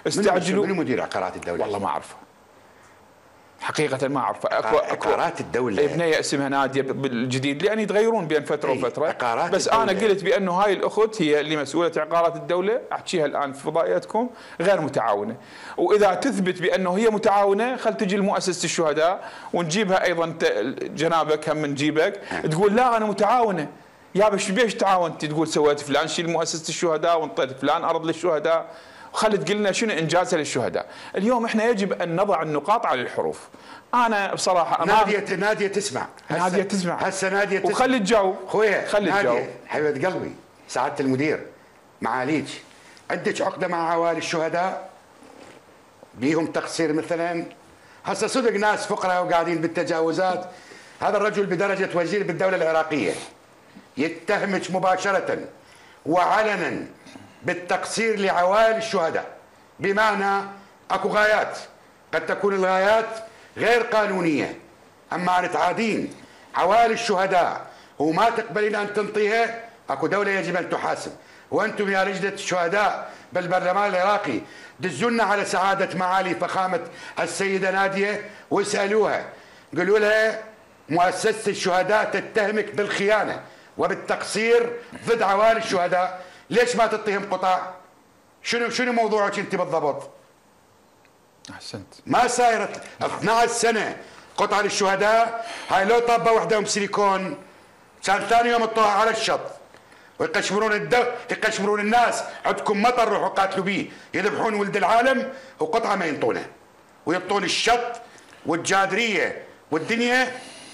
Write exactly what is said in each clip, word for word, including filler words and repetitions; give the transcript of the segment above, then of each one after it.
استعجلوا. من مدير عقارات الدوله؟ والله ما اعرفه حقيقة، ما اعرف. اكو اكو عقارات الدولة ابنية اسمها نادية بالجديد، لان يتغيرون بين فترة وفترة. بس الدولة. انا قلت بانه هاي الاخت هي اللي مسؤولة عقارات الدولة، احكيها الان في فضائيتكم، غير متعاونة. واذا تثبت بانه هي متعاونة خل تجي لمؤسسة الشهداء ونجيبها ايضا، جنابك هم نجيبك تقول لا انا متعاونة. يا بش بيش تعاونتي؟ تقول سويت فلان شيء لمؤسسة الشهداء وانطيت فلان ارض للشهداء، وخلت قلنا شنو انجازها للشهداء. اليوم احنا يجب ان نضع النقاط على الحروف. انا بصراحه ناديه ناديه تسمع، ناديه تسمع هسه ناديه تسمع، وخلي الجو خويا، خلي الجو. حبيبه قلبي، سعاده المدير، معاليك عندك عقده مع عوائل الشهداء؟ بيهم تقصير مثلا؟ هسه صدق ناس فقراء وقاعدين بالتجاوزات، هذا الرجل بدرجه وزير بالدوله العراقيه يتهمك مباشره وعلنا بالتقصير لعوائل الشهداء، بمعنى اكو غايات قد تكون الغايات غير قانونيه، اما ان تعادين عوائل الشهداء وما تقبلين ان تنطيها، اكو دوله يجب ان تحاسب. وانتم يا لجنه الشهداء بالبرلمان العراقي دزونا على سعاده معالي فخامه السيده ناديه واسالوها، قولوا لها مؤسسه الشهداء تتهمك بالخيانه وبالتقصير ضد عوائل الشهداء، ليش ما تعطيهم قطاع؟ شنو شنو موضوعك انت بالضبط؟ احسنت. ما صايرت اثنعش سنه قطعه للشهداء، هاي لو طابه وحده بسيليكون كان ثاني يوم تطوها على الشط ويقشمرون الدو يقشمرون الناس، عندكم مطر روحوا قاتلوا بيه، يذبحون ولد العالم وقطعه ما ينطونه، ويعطون الشط والجادريه والدنيا.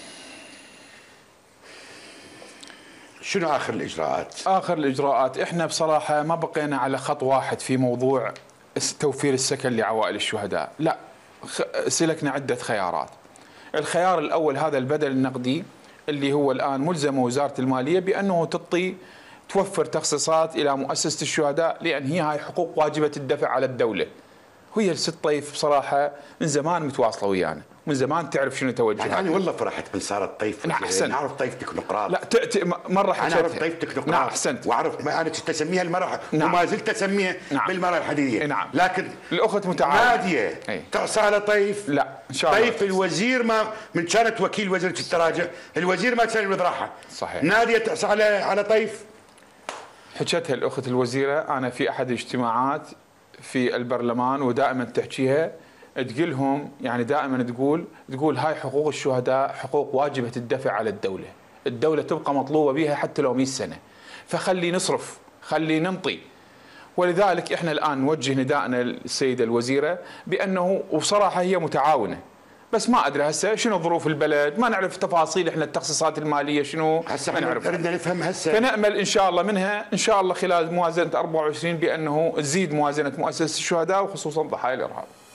شنو اخر الاجراءات؟ اخر الاجراءات احنا بصراحه ما بقينا على خط واحد في موضوع توفير السكن لعوائل الشهداء، لا سلكنا عده خيارات. الخيار الاول هذا البدل النقدي اللي هو الان ملزمه وزاره الماليه بانه تعطي توفر تخصيصات الى مؤسسه الشهداء، لان هي هاي حقوق واجبه الدفع على الدوله. وهي الست طيف بصراحه من زمان متواصله ويانا، من زمان تعرف شنو توجهها. يعني انا والله فرحت من صارت طيف. نعم احسنت. نعرف طيف تكنوقراط. لا تأتي مره حكيت. انا اعرف طيف تكنوقراط. نعم احسنت. واعرف انا كنت اسميها المراه، نعم. وما زلت اسميها نعم. بالمراه الحديديه. نعم. لكن الاخت متعاونه ناديه تعصى على طيف. لا ان شاء الله. طيف الوزير ما من كانت وكيل وزيره التراجع، الوزير ما كان يوضعها. صحيح. ناديه تعصى على على طيف. حكتها الاخت الوزيره انا في احد الاجتماعات في البرلمان، ودائما تحكيها تقولهم، يعني دائما تقول تقول هاي حقوق الشهداء حقوق واجبه الدفع على الدوله، الدوله تبقى مطلوبه بها حتى لو مئة سنه، فخلي نصرف، خلي ننطي. ولذلك احنا الان نوجه نداءنا للسيده الوزيره بانه، وبصراحه هي متعاونه، بس ما ادري هسه شنو ظروف البلد، ما نعرف تفاصيل احنا التخصيصات الماليه شنو، هسه ما نعرف. بدنا نفهم هسه. فنامل ان شاء الله منها ان شاء الله خلال موازنه أربعة وعشرين بانه تزيد موازنه مؤسسه الشهداء وخصوصا ضحايا الارهاب.